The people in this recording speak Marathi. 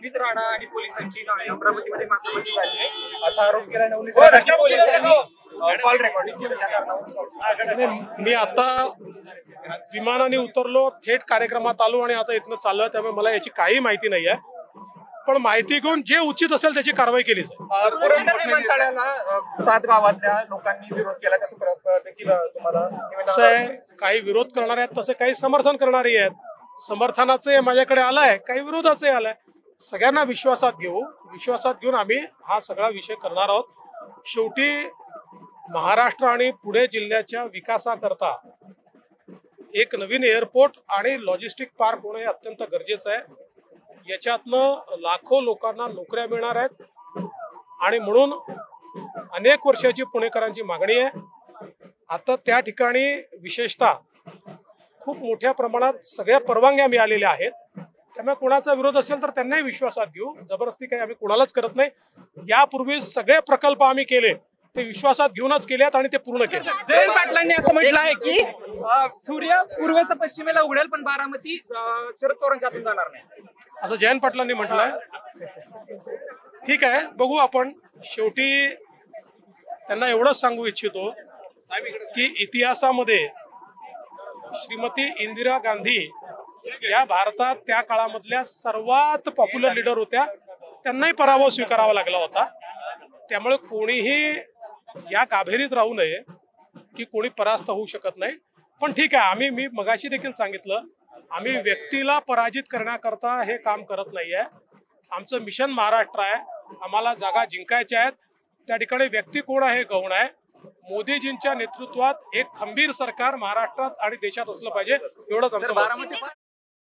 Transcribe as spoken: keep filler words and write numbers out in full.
नवनीत राणा आणि पोलिसांची ना अमरावतीमध्ये माथापच्ची झाली आहे असा आरोप केला नवनीत राणा की पोलिसांनी कॉल रेकॉर्डिंग केलं त्या कारणावरून। मी आता विमानाने उतरलो, थेट कार्यक्रमात आलो आणि आता इथनं चाललोय, त्यामुळे मला याची काही माहिती नाही आहे, पण माहिती घेऊन जे उचित असेल त्याची कारवाई केली जाईल। पुरंदर विमानतळाला सात गावातल्या लोकांनी विरोध केला, कसं देखील तुम्हाला असं आहे, काही विरोध करणारे आहेत तसे काही समर्थन करणारे आहेत, समर्थनाचे माझ्याकडे आलाय, काही विरोधाचे आलाय, सगळ्यांना विश्वासात घेऊ विश्वासात घेऊन आम्ही हा सगळा विषय करणार आहोत। शेवटी महाराष्ट्र आणि पुणे जिल्ह्याच्या विकासाकरता एक नवीन एअरपोर्ट आणि लॉजिस्टिक पार्क होणं हे अत्यंत गरजेचं आहे। याच्यातनं लाखो लोकांना नोकऱ्या मिळणार आहेत आणि म्हणून अनेक वर्षाची पुणेकरांची मागणी आहे। आता त्या ठिकाणी विशेषतः खूप मोठ्या प्रमाणात सगळ्या परवानग्या मिळालेल्या आहेत, त्यामुळे कोणाचा विरोध असेल तर त्यांनाही विश्वासात घेऊ, जबरदस्ती काही आम्ही कोणालाच करत नाही। यापूर्वी सगळे प्रकल्प आम्ही केले ते विश्वासात घेऊनच केलेत आणि ते पूर्ण केले। जयंत पाटलांनी असं म्हटलं आहे की सूर्य पूर्वेचा पश्चिमेला उघडेल पण बारामती शरद पवारांच्या हातून जाणार नाही, असं जयंत पाटलांनी म्हटलंय। ठीक आहे, बघू आपण। शेवटी त्यांना एवढंच सांगू इच्छितो की इतिहासामध्ये श्रीमती इंदिरा गांधी ज्या भारतात त्या काळामधल्या सर्वात पॉप्युलर लीडर होत्या, त्यांनाही पराभव स्वीकारावा लागला होता। त्यामुळे कोणीही या गाभेरीत राहू नये की कोणी परास्त होऊ शकत नाही। पण ठीक आहे, आम्ही मी मगाशी देखील सांगितलं, आम्ही व्यक्तीला पराजित करण्याकरता हे काम करत नाहीये। आमचं मिशन महाराष्ट्र आहे, आम्हाला जागा जिंकायच्या आहेत, त्या ठिकाणी व्यक्ती कोण आहे गौण आहे। मोदीजींच्या नेतृत्वात एक खंबीर सरकार महाराष्ट्रात आणि देशात असलं पाहिजे, एवढंच आमचं मत आहे।